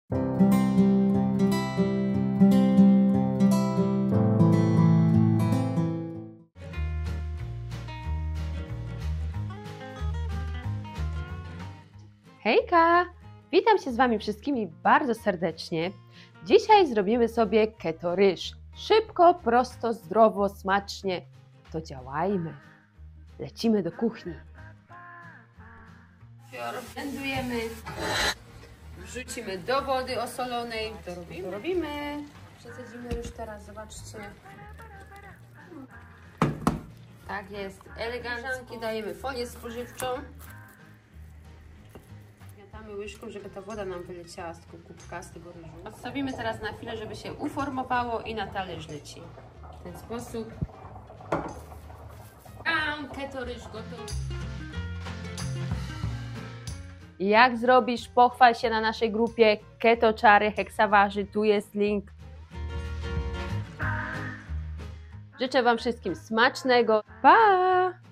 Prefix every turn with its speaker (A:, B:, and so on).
A: Hejka! Witam się z Wami wszystkimi bardzo serdecznie. Dzisiaj zrobimy sobie keto ryż. Szybko, prosto, zdrowo, smacznie. To działajmy. Lecimy do kuchni. Blendujemy. Wrzucimy do wody osolonej. To robimy. Przesadzimy ryż teraz, zobaczcie. Tak jest, elegancko. Dajemy folię spożywczą. Miotamy łyżką, żeby ta woda nam wyleciała z tego kubka, z tego ryżu. Odstawimy teraz na chwilę, żeby się uformowało i na talerz leci. W ten sposób. Keto ryż gotowy. Jak zrobisz? Pochwal się na naszej grupie Keto Czary Heksawarzy. Tu jest link. Życzę Wam wszystkim smacznego. Pa!